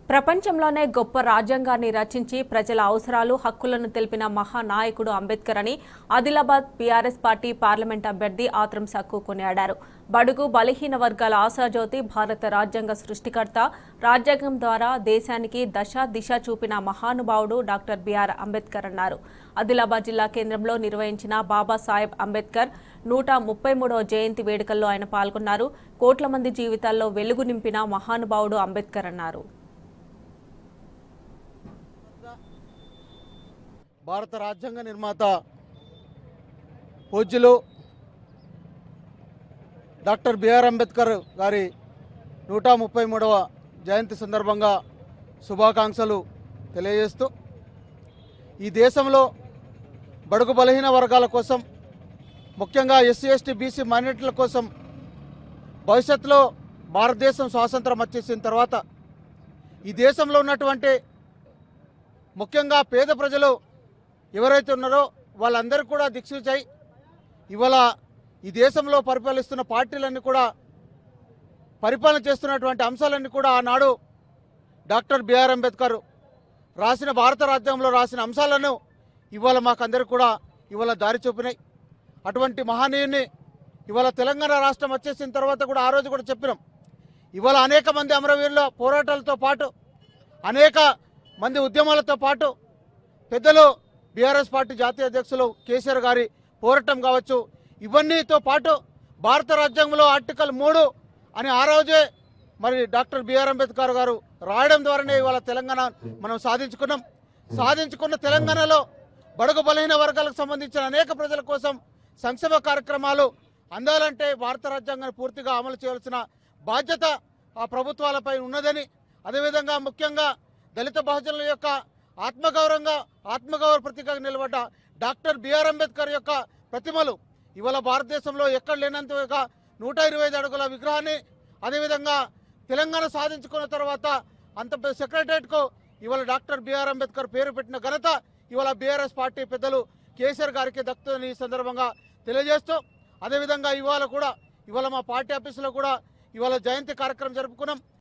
ప్రపంచంలోనే గొప్ప రాజ్యాంగాన్ని రచించి ప్రజల అవసరాలు హక్కులను తెలిపిన మహానాయకుడు అంబేద్కర్ అని ఆదిలాబాద్ బీఆర్ఎస్ పార్టీ పార్లమెంట్ అభ్యర్థి ఆత్రం సక్కు కొనియాడారు. బడుగు బలహీన వర్గాల ఆశాజ్యోతి, భారత రాజ్యాంగ సృష్టికర్త, రాజ్యాంగం ద్వారా దేశానికి దిశ చూపిన మహానుభావుడు డాక్టర్ బిఆర్ అంబేద్కర్ అన్నారు. ఆదిలాబాద్ జిల్లా కేంద్రంలో నిర్వహించిన బాబాసాహెబ్ అంబేద్కర్ 133వ జయంతి వేడుకల్లో ఆయన పాల్గొన్నారు. కోట్ల మంది జీవితాల్లో వెలుగు నింపిన మహానుభావుడు అంబేద్కర్ అన్నారు. భారత రాజ్యాంగ నిర్మాత పూజ్యులు డాక్టర్ బిఆర్ అంబేద్కర్ గారి 133వ జయంతి సందర్భంగా శుభాకాంక్షలు తెలియజేస్తూ, ఈ దేశంలో బడుగు బలహీన వర్గాల కోసం, ముఖ్యంగా ఎస్సీ ఎస్టీ బీసీ మైనారిటీల కోసం భవిష్యత్తులో భారతదేశం స్వాతంత్రం వచ్చేసిన తర్వాత ఈ దేశంలో ఉన్నటువంటి ముఖ్యంగా పేద ప్రజలు ఎవరైతే ఉన్నారో వాళ్ళందరూ కూడా దిక్సూచై ఇవాళ ఈ దేశంలో పరిపాలిస్తున్న పార్టీలన్నీ కూడా పరిపాలన చేస్తున్నటువంటి అంశాలన్నీ కూడా ఆనాడు డాక్టర్ బిఆర్ అంబేద్కర్ రాసిన భారత రాజ్యాంగంలో రాసిన అంశాలను ఇవాళ మాకందరికీ కూడా ఇవాళ దారి చూపినాయి. అటువంటి మహనీయుని ఇవాళ తెలంగాణ రాష్ట్రం వచ్చేసిన తర్వాత కూడా ఆ రోజు కూడా చెప్పినాం. ఇవాళ అనేక మంది అమరవీరుల పోరాటాలతో పాటు, అనేక మంది ఉద్యమాలతో పాటు పెద్దలు బీఆర్ఎస్ పార్టీ జాతీయ అధ్యక్షులు కేసీఆర్ గారి పోరాటం కావచ్చు, ఇవన్నీతో పాటు భారత రాజ్యాంగంలో ఆర్టికల్ 3 అని ఆ రోజే మరి డాక్టర్ బిఆర్ అంబేద్కర్ గారు రాయడం ద్వారానే ఇవాళ తెలంగాణ మనం సాధించుకున్న తెలంగాణలో బడుగు బలహీన వర్గాలకు సంబంధించిన అనేక ప్రజల కోసం సంక్షేమ కార్యక్రమాలు అందాలంటే భారత రాజ్యాంగాన్ని పూర్తిగా అమలు చేయాల్సిన బాధ్యత ఆ ప్రభుత్వాలపై ఉన్నదని, అదేవిధంగా ముఖ్యంగా దళిత బహుజనుల యొక్క ఆత్మగౌరవ ప్రతీకగా నిలబడ్డ డాక్టర్ బిఆర్ అంబేద్కర్ యొక్క ప్రతిమలు ఇవాళ భారతదేశంలో ఎక్కడ లేనంతగా 125 అడుగుల విగ్రహాన్ని, అదేవిధంగా తెలంగాణ సాధించుకున్న తర్వాత అంత సెక్రటరియట్కు ఇవాళ డాక్టర్ బిఆర్ అంబేద్కర్ పేరు పెట్టిన ఘనత ఇవాళ బీఆర్ఎస్ పార్టీ పెద్దలు కేసీఆర్ గారికి దక్కుతుందని ఈ సందర్భంగా తెలియజేస్తూ, అదేవిధంగా ఇవాళ మా పార్టీ ఆఫీసులో కూడా ఇవాళ జయంతి కార్యక్రమం జరుపుకున్నాం.